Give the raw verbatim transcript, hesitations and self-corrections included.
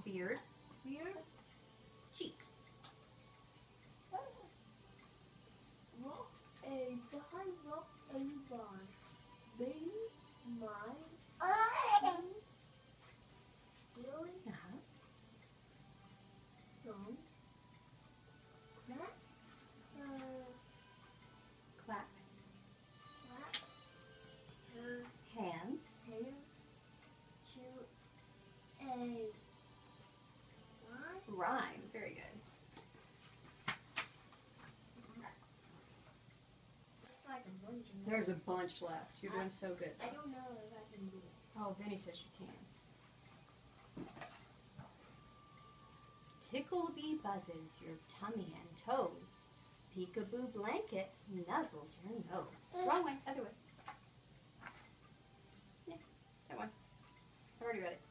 Beard. Beard. Cheeks. Rock a die, rock a die. Baby, my silly Uh-huh. songs. Claps. Uh, Clap. clap. Her Hands. hands to a line. Rhyme. Very good. It's like a bunch of There's a bunch left. You're doing so good. I don't know if I can do it. Oh, Vinnie says you can. Ticklebee buzzes your tummy and toes. Peekaboo blanket nuzzles your nose. Wrong way, other way. Yeah, that one. I've already read it.